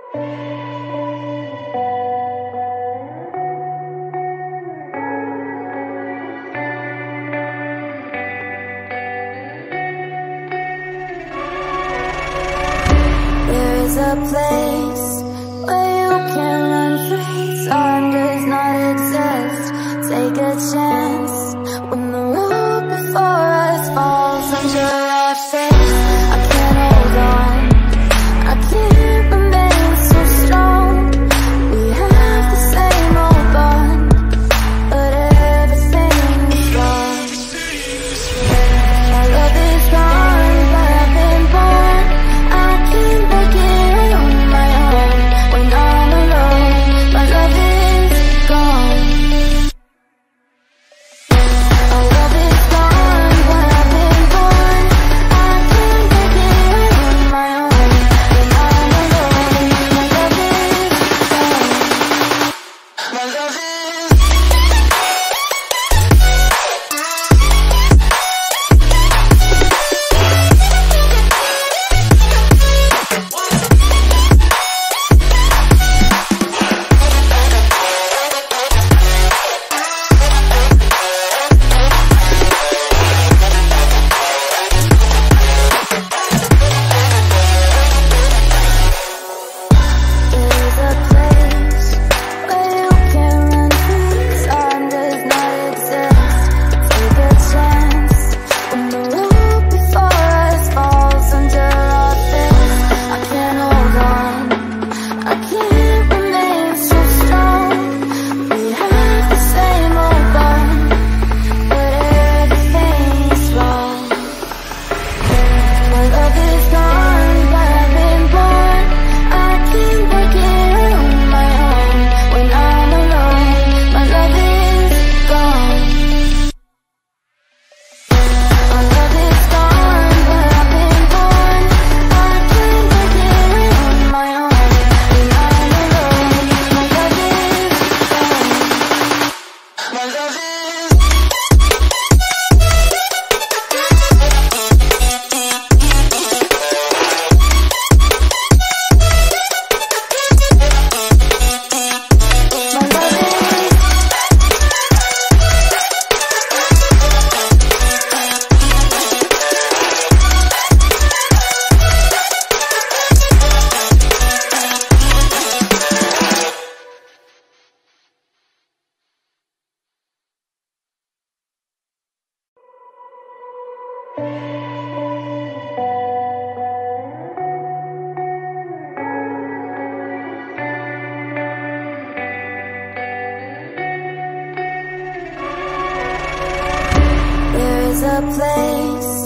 There's a place where you can run free. Time does not exist. Take a chance when the road before us falls under our face. I can't hold on, I can't remain so strong. We have the same old bond, but everything is wrong. My love is gone, but I've been born. I can't make it on my own when I'm alone. My love is gone. My love is gone, but I've been born. I can't make it on my own when I'm alone. My love is gone. My love is There's a place where you can run free. Time does not exist. Take a chance when the road before us falls under our face. I can't hold on, I can't remain so strong. We have the same old bond, but everything's wrong. My love is gone, but I've been born. I can't work it on my own when I'm alone. My love is gone. My love is gone, but I've been born. I can't work it on my own when I'm alone. My love is gone. My love is There's a place